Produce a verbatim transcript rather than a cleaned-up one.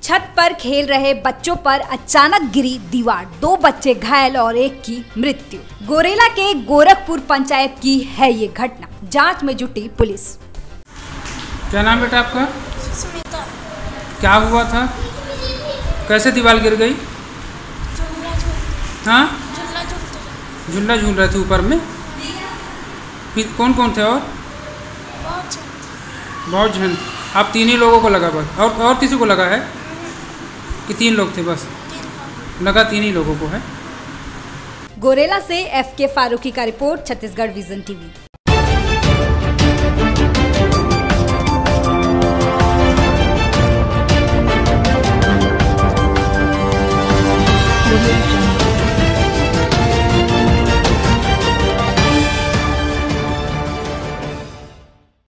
छत पर खेल रहे बच्चों पर अचानक गिरी दीवार, दो बच्चे घायल और एक की मृत्यु। गोरेला के गोरखपुर पंचायत की है ये घटना। जांच में जुटी पुलिस। क्या नाम बेटा आपका? सुमिता। क्या हुआ था? कैसे दीवार गिर गई? झूला झूल हाँ, झूला झूलते रहे। झूला झूल रहे थे ऊपर में। फिर कौन कौन थे? और बहुत झूल बहुत जन। आप तीन ही लोगों को लगा बस? और और किसी को लगा है कि तीन लोग थे बस? लगा तीन ही लोगों को है। गोरेला से एफ के फारूकी का रिपोर्ट, छत्तीसगढ़ विजन टीवी।